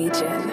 Legion.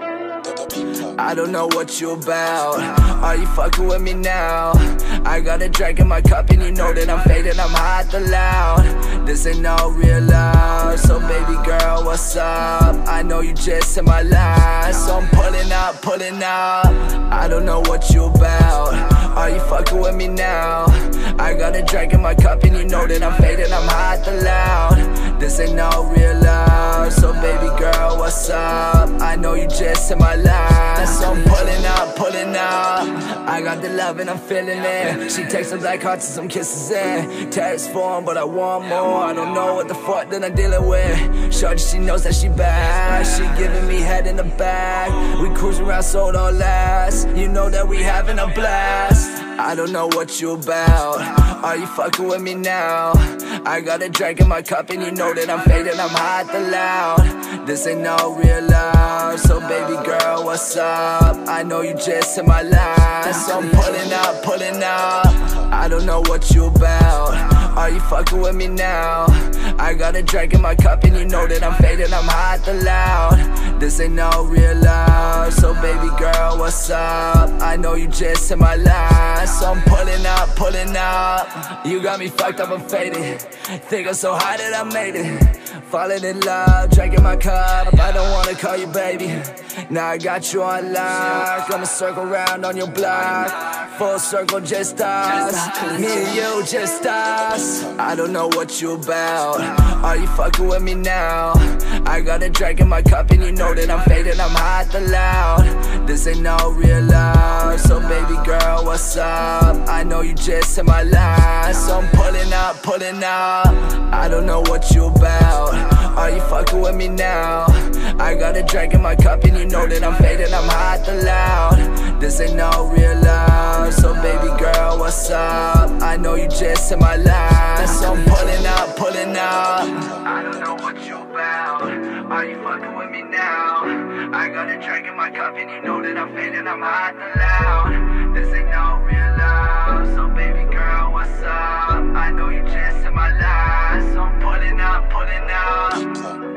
I don't know what you about. Are you fucking with me now? I got a drink in my cup and you know that I'm faded, I'm hot the loud. This ain't no real love, so baby girl, what's up? I know you just in my line, so I'm pulling up, pulling up. I don't know what you about. Are you fucking with me now? I got a drink in my cup and you know that I'm faded, I'm hot the loud. This ain't no real love, so baby girl, what's up? I know you just in my line, so I'm pulling up, pulling up. I got the love and I'm feeling it. She takes some black hearts and some kisses in text form, but I want more. I don't know what the fuck that I'm dealing with. Shorty, she knows that she bad. She giving me head in the back. We cruise around so don't last. You know that we having a blast. I don't know what you about. Are you fucking with me now? I got a drink in my cup and you know that I'm faded, I'm hot the loud. This ain't no real love, so baby girl, what's up? I know you just in my line, so I'm pulling up, pulling up. I don't know what you about. Are you fucking with me now? I got a drink in my cup and you know that I'm faded, I'm hot the loud. This ain't no real love, so baby girl, what's up? I know you just in my line, so I'm pulling up, pulling up. You got me fucked up, I'm faded. Think I'm so high that I made it. Falling in love, drinking my cup. I don't wanna call you baby. Now I got you on lock. I'ma circle round on your block. Full circle, just us. Me and you, just us. I don't know what you about. Are you fucking with me now? I got a drink in my cup and you know that I'm faded, I'm hot the loud. This ain't no real love, so baby girl, what's up? I know you just in my line, so I'm pulling up, pulling up. I don't know what you about. Are you fucking with me now? I got a drink in my cup and you know that I'm faded, I'm hot the loud. This ain't no real love, so baby girl, what's up? I know you just in my line, so I'm pulling up, pulling up. I don't know what you about. Are you fucking with me now? I got a drink in my cup and you know that I'm faded, I'm hot the loud. This ain't no real love, so baby girl, what's up? I know you just in my life, so I'm pulling up, pulling up.